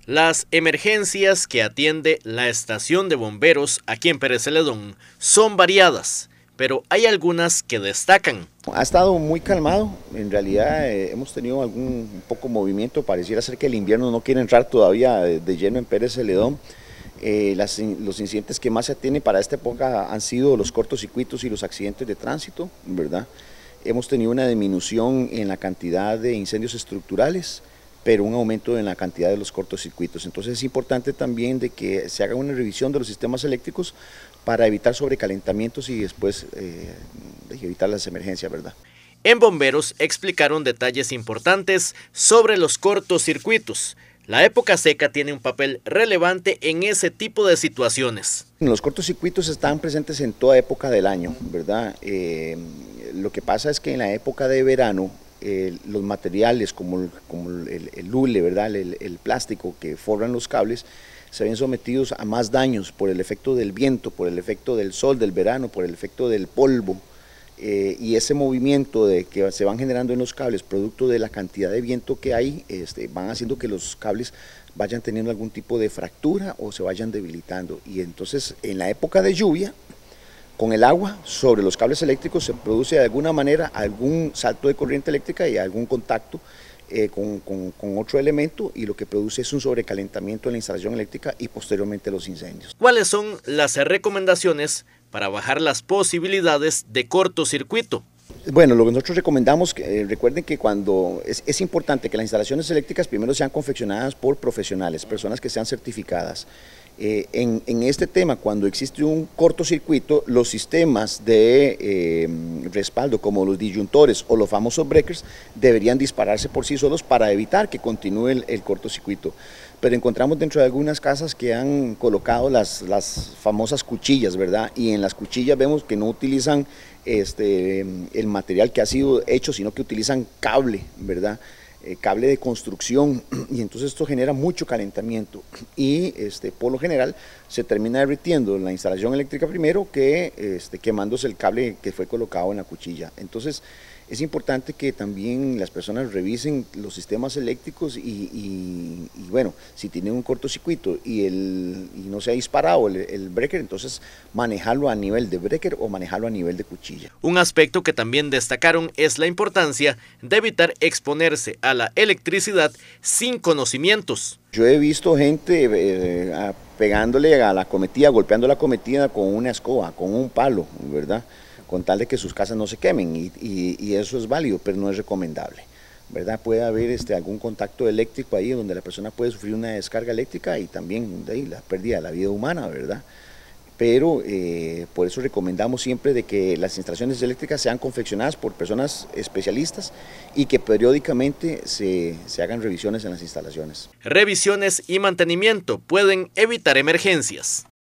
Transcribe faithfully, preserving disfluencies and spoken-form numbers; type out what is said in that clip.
Las emergencias que atiende la estación de bomberos aquí en Pérez Celedón son variadas, pero hay algunas que destacan. Ha estado muy calmado, en realidad eh, hemos tenido algún un poco movimiento, pareciera ser que el invierno no quiere entrar todavía de, de lleno en Pérez Celedón. Eh, las, los incidentes que más se atienden para esta época han sido los cortocircuitos y los accidentes de tránsito, ¿verdad? Hemos tenido una disminución en la cantidad de incendios estructurales, pero un aumento en la cantidad de los cortocircuitos. Entonces es importante también de que se haga una revisión de los sistemas eléctricos para evitar sobrecalentamientos y después eh, evitar las emergencias, ¿verdad? En Bomberos explicaron detalles importantes sobre los cortocircuitos. La época seca tiene un papel relevante en ese tipo de situaciones. Los cortocircuitos están presentes en toda época del año, ¿verdad? Eh, lo que pasa es que en la época de verano, Eh, los materiales como, el, como el, el hule, ¿verdad? El, el plástico que forran los cables se ven sometidos a más daños por el efecto del viento, por el efecto del sol del verano, por el efecto del polvo eh, y ese movimiento de que se van generando en los cables producto de la cantidad de viento que hay, este, van haciendo que los cables vayan teniendo algún tipo de fractura o se vayan debilitando, y entonces en la época de lluvia, con el agua sobre los cables eléctricos se produce de alguna manera algún salto de corriente eléctrica y algún contacto eh, con, con, con otro elemento, y lo que produce es un sobrecalentamiento en la instalación eléctrica y posteriormente los incendios. ¿Cuáles son las recomendaciones para bajar las posibilidades de cortocircuito? Bueno, lo que nosotros recomendamos, eh, recuerden que cuando es, es importante que las instalaciones eléctricas primero sean confeccionadas por profesionales, personas que sean certificadas. Eh, en, en este tema, cuando existe un cortocircuito, los sistemas de eh, respaldo como los disyuntores o los famosos breakers deberían dispararse por sí solos para evitar que continúe el, el cortocircuito. Pero encontramos dentro de algunas casas que han colocado las, las famosas cuchillas, ¿verdad? Y en las cuchillas vemos que no utilizan este, el material que ha sido hecho, sino que utilizan cable, ¿verdad? Eh, cable de construcción, y entonces esto genera mucho calentamiento y este, por lo general se termina derritiendo la instalación eléctrica primero que este, quemándose el cable que fue colocado en la cuchilla. Entonces es importante que también las personas revisen los sistemas eléctricos y, y, y bueno, si tienen un cortocircuito y, el, y no se ha disparado el, el breaker, entonces manejarlo a nivel de breaker o manejarlo a nivel de cuchilla. Un aspecto que también destacaron es la importancia de evitar exponerse a la electricidad sin conocimientos. Yo he visto gente eh, pegándole a la cometida, golpeando la cometida con una escoba, con un palo, ¿verdad?, con tal de que sus casas no se quemen, y, y, y eso es válido, pero no es recomendable, ¿verdad? Puede haber este, algún contacto eléctrico ahí donde la persona puede sufrir una descarga eléctrica y también de ahí, la pérdida de la vida humana, ¿verdad? Pero eh, por eso recomendamos siempre de que las instalaciones eléctricas sean confeccionadas por personas especialistas y que periódicamente se, se hagan revisiones en las instalaciones. Revisiones y mantenimiento pueden evitar emergencias.